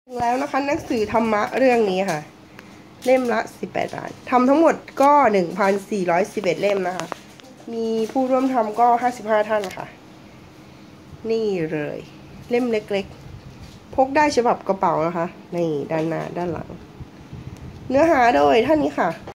แล้วนะคะหนังสือธรรมะเรื่องนี้ค่ะเล่มละ18 บาททำทั้งหมดก็1,411 เล่มนะคะมีผู้ร่วมทำก็55 ท่านค่ะนี่เลยเล่มเล็กๆพกได้ฉบับกระเป๋านะคะนี่ด้านหน้าด้านหลังเนื้อหาโดยท่านนี้ค่ะ